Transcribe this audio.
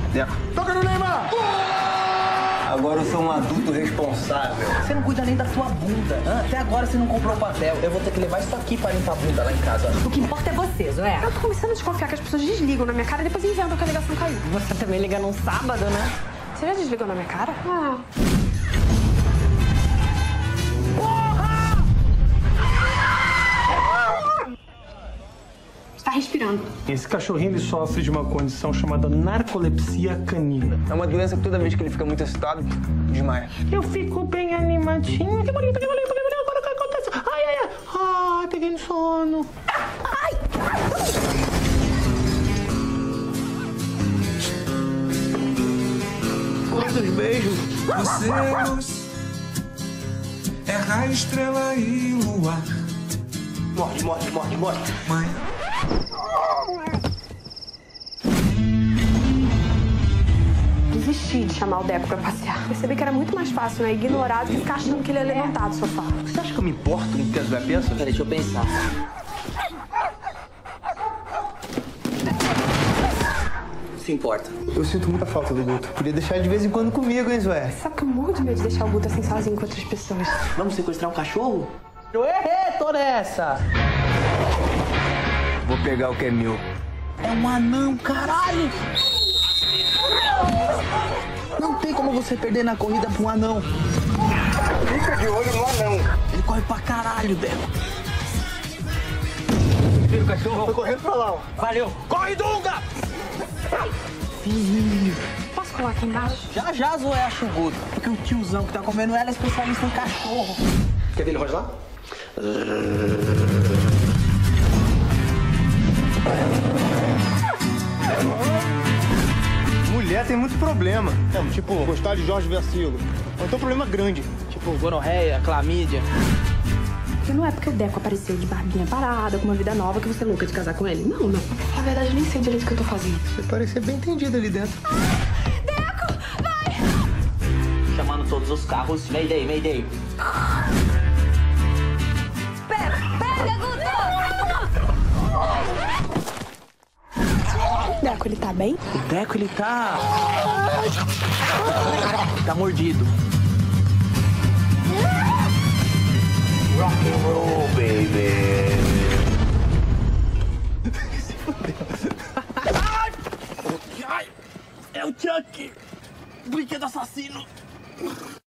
Deco. Toca no Neymar! Agora eu sou um adulto responsável. Você não cuida nem da sua bunda. Até agora você não comprou o papel. Eu vou ter que levar isso aqui para limpar a bunda lá em casa. O que importa é você, Zoé. Eu tô começando a desconfiar que as pessoas desligam na minha cara e depois inventam que a ligação caiu. Você também liga num sábado, né? Você já desligou na minha cara? Ah. Está respirando. Esse cachorrinho ele sofre de uma condição chamada narcolepsia canina. É uma doença que toda vez que ele fica muito excitado, desmaia. Eu fico bem animadinho. Que bonito, que bonito, que bonito. Agora o que acontece? Ai, ai, ai. Ai, peguei no sono. Ai. Quantos beijos. Deus é raio, estrela e luar. Morde, morde, morde, morde. Mãe. Desisti de chamar o Deco pra passear. Percebi que era muito mais fácil, né? Ignorar do que ficar achando que ele ia levantar do sofá. Você acha que eu me importo com o que a Zoé pensa? Peraí, deixa eu pensar. Se importa. Eu sinto muita falta do Guto. Podia deixar ele de vez em quando comigo, hein, Zoé? Sabe que eu morro de medo de deixar o Guto assim sozinho com outras pessoas. Vamos sequestrar um cachorro? Eu errei, tô nessa. Vou pegar o que é meu. É um anão, caralho. Não tem como você perder na corrida pra um anão. Fica de olho no anão. Ele corre pra caralho, Deco. Vira o cachorro. Tô correndo pra lá, ó. Valeu. Corre, Dunga! Posso colar aqui embaixo? Já já Zoé acha o Guto. Porque o tiozão que tá comendo ela é especialista em cachorro. Quer ver ele rosnar? Mulher tem muito problema. Tipo, gostar de Jorge Versilo. Ou então problema grande. Tipo, gonorreia, clamídia. Porque não é porque o Deco apareceu de barbinha parada, com uma vida nova, que você é louca de casar com ele. Não, não. Na verdade, eu nem sei direito o que eu tô fazendo. Você parece ser bem entendido ali dentro. Deco, vai! Chamando todos os carros. Mayday, Mayday. Pega, Guto! Deco, ele tá bem? O Deco, ele tá... Tá mordido. Rock and roll, baby. Ai, é o Chuck, brinquedo assassino.